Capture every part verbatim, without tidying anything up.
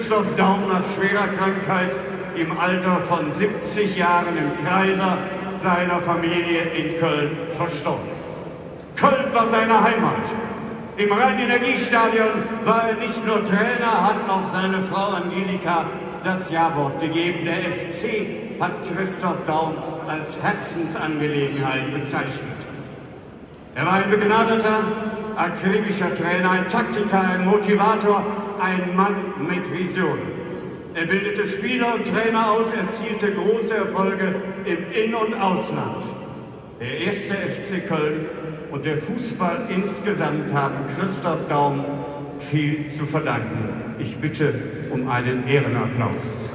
Christoph Daum nach schwerer Krankheit im Alter von siebzig Jahren im Kreiser seiner Familie in Köln verstorben. Köln war seine Heimat. Im Rhein-Energiestadion war er nicht nur Trainer, hat auch seine Frau Angelika das Ja-Wort gegeben. Der F C hat Christoph Daum als Herzensangelegenheit bezeichnet. Er war ein begnadeter, akribischer Trainer, ein Taktiker, ein Motivator, ein Mann mit Vision. Er bildete Spieler und Trainer aus, erzielte große Erfolge im In- und Ausland. Der erste F C Köln und der Fußball insgesamt haben Christoph Daum viel zu verdanken. Ich bitte um einen Ehrenapplaus.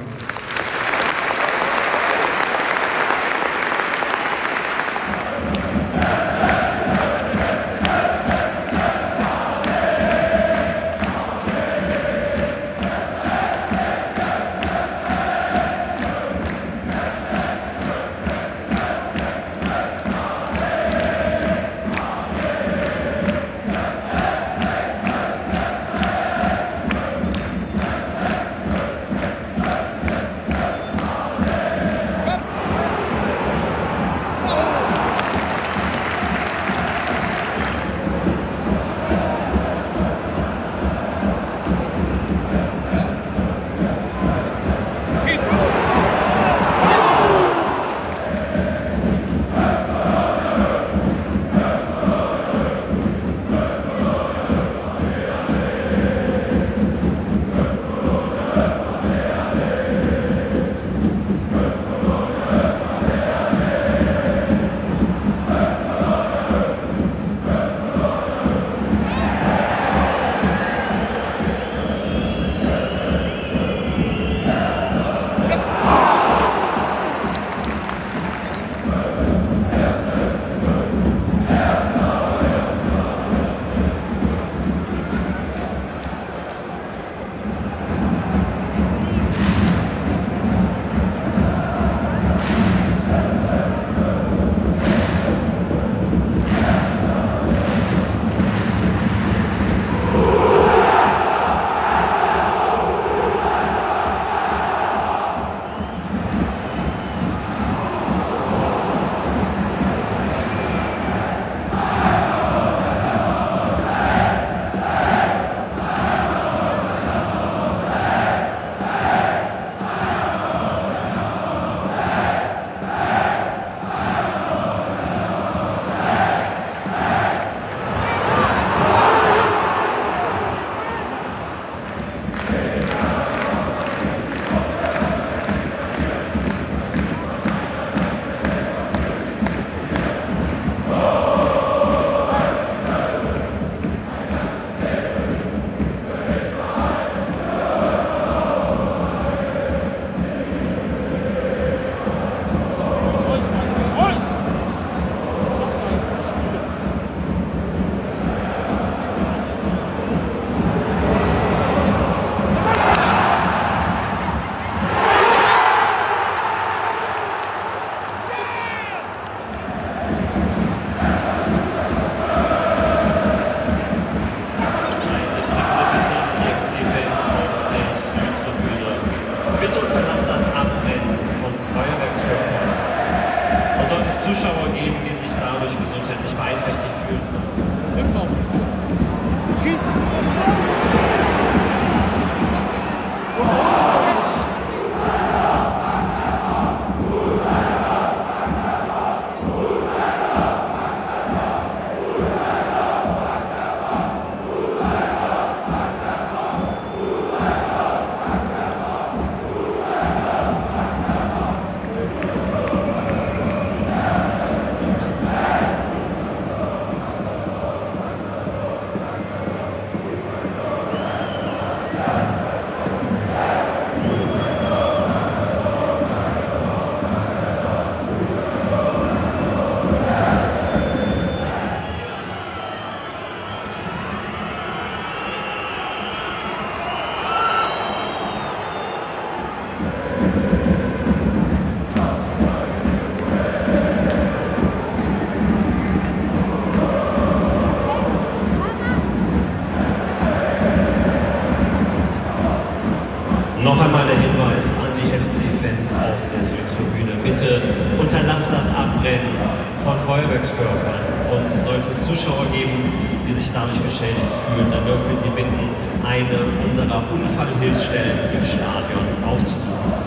Zuschauer geben, die sich dadurch gesundheitlich beeinträchtigt fühlen. Rückraum. Schießen! noch einmal der Hinweis an die F C-Fans auf der Südtribüne. Bitte unterlasst das Abbrennen von Feuerwerkskörpern. Und sollte es Zuschauer geben, die sich dadurch beschädigt fühlen, dann dürfen wir Sie bitten, eine unserer Unfallhilfsstellen im Stadion aufzusuchen.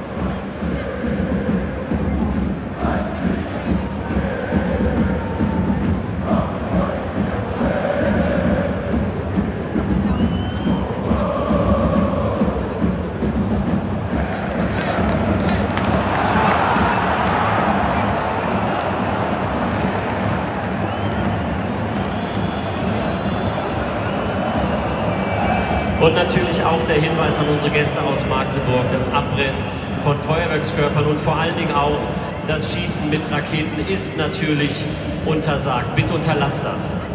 Und natürlich auch der Hinweis an unsere Gäste aus Magdeburg, das Abbrennen von Feuerwerkskörpern und vor allen Dingen auch das Schießen mit Raketen ist natürlich untersagt. Bitte unterlasst das.